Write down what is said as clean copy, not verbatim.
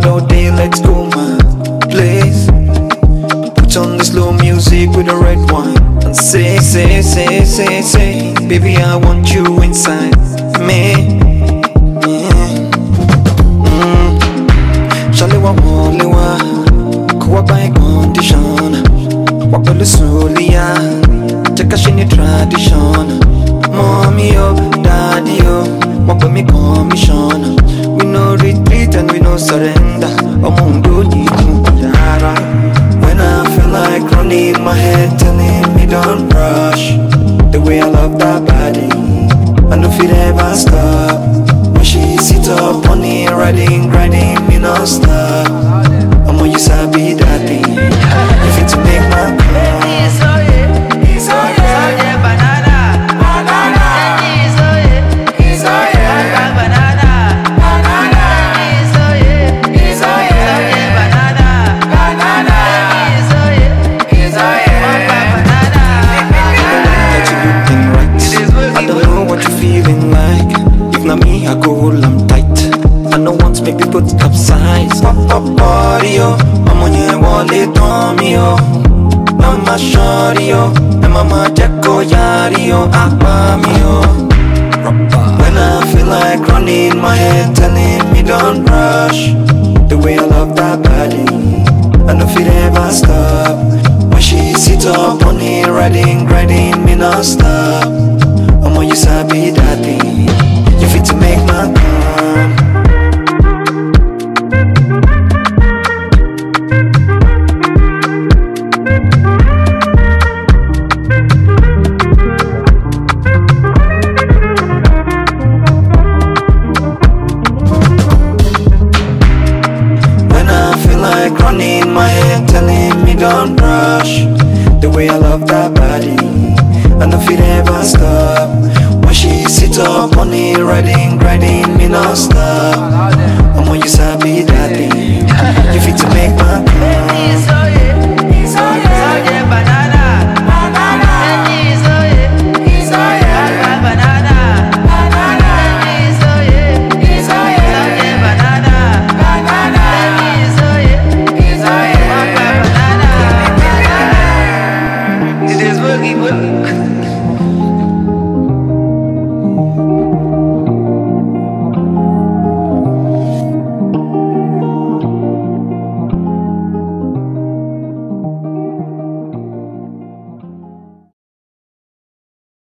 all day, let's go my place. Put on the slow music with the red wine and say, baby, I want you inside me. Shalewa molewa, kuwa by condition. Wapele solia, cheka shini tradition. Mommy yo, daddy yo, wape me commission. We no retreat and we no surrender. Omundo ni kumudara. When I feel like running, my head telling me don't rush. The way I love that body, I know if it ever stop. When she sits up on it, riding, grinding, me no stop. I'm on you sabi that thing. If it's to make my call. Me, I go all I'm tight. I know once maybe put capsize. Pop body, oh, I'm on your wallet on me, oh. Mama shorty, oh, and mama jacko yari, oh, me, oh. When I feel like running, my head telling me don't rush. The way I love that body, I know if it ever stop. When she sits up on it, riding, grinding, me not stop. I'm on you sabi that thing. You fit to make my come. When I feel like running, my head telling me don't rush. The way I love that body, I know if it ever stop. When she sits up on it, riding, grinding, me not stop. I'm on you sabi that.